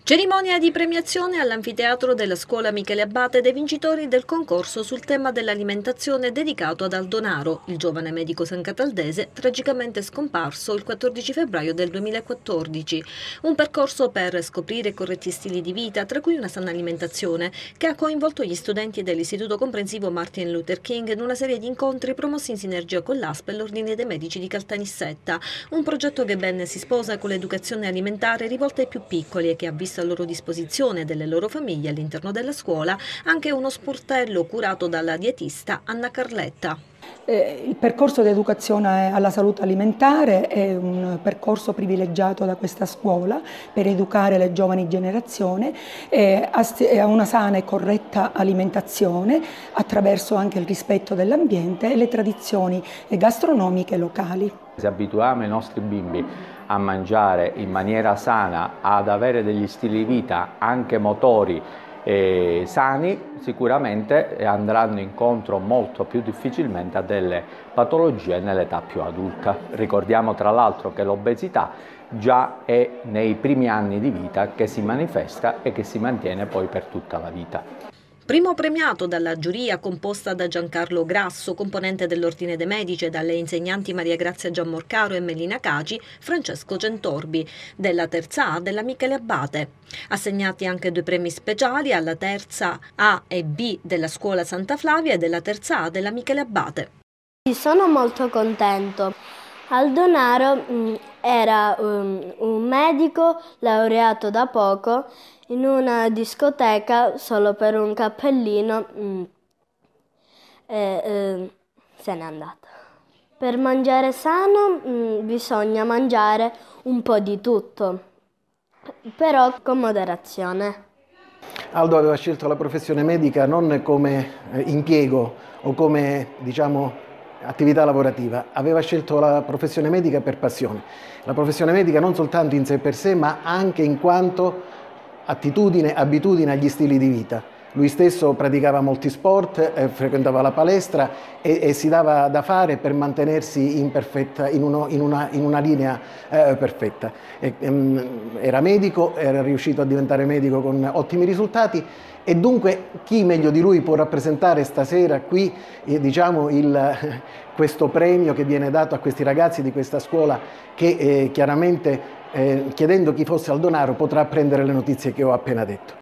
Cerimonia di premiazione all'anfiteatro della scuola Michele Abbate dei vincitori del concorso sul tema dell'alimentazione dedicato ad Aldonaro, il giovane medico sancataldese tragicamente scomparso il 14 febbraio del 2014. Un percorso per scoprire corretti stili di vita, tra cui una sana alimentazione, che ha coinvolto gli studenti dell'Istituto Comprensivo Martin Luther King in una serie di incontri promossi in sinergia con l'ASP e l'Ordine dei Medici di Caltanissetta. Un progetto che ben si sposa con l'educazione alimentare rivolta ai più piccoli e che ha visto a loro disposizione delle loro famiglie all'interno della scuola anche uno sportello curato dalla dietista Anna Carletta. Il percorso di educazione alla salute alimentare è un percorso privilegiato da questa scuola per educare le giovani generazioni a una sana e corretta alimentazione attraverso anche il rispetto dell'ambiente e le tradizioni gastronomiche locali. Se abituiamo i nostri bimbi a mangiare in maniera sana, ad avere degli stili di vita anche motori sani, sicuramente andranno incontro molto più difficilmente a delle patologie nell'età più adulta. Ricordiamo tra l'altro che l'obesità già è nei primi anni di vita che si manifesta e che si mantiene poi per tutta la vita. Primo premiato dalla giuria composta da Giancarlo Grasso, componente dell'Ordine dei Medici, e dalle insegnanti Maria Grazia Gianmorcaro e Melina Caci, Francesco Centorbi, della terza A della Michele Abbate. Assegnati anche 2 premi speciali alla terza A e B della Scuola Santa Flavia e della terza A della Michele Abbate. Sono molto contento. Aldonaro era un medico laureato da poco in una discoteca solo per un cappellino se n'è andato. Per mangiare sano bisogna mangiare un po' di tutto, però con moderazione. Aldo aveva scelto la professione medica non come impiego o come, diciamo, attività lavorativa, aveva scelto la professione medica per passione. La professione medica non soltanto in sé per sé, ma anche in quanto attitudine, abitudine agli stili di vita. Lui stesso praticava molti sport, frequentava la palestra e si dava da fare per mantenersi in una linea perfetta. Era medico, era riuscito a diventare medico con ottimi risultati e dunque chi meglio di lui può rappresentare stasera qui diciamo, questo premio che viene dato a questi ragazzi di questa scuola che chiaramente chiedendo chi fosse Aldonaro potrà apprendere le notizie che ho appena detto.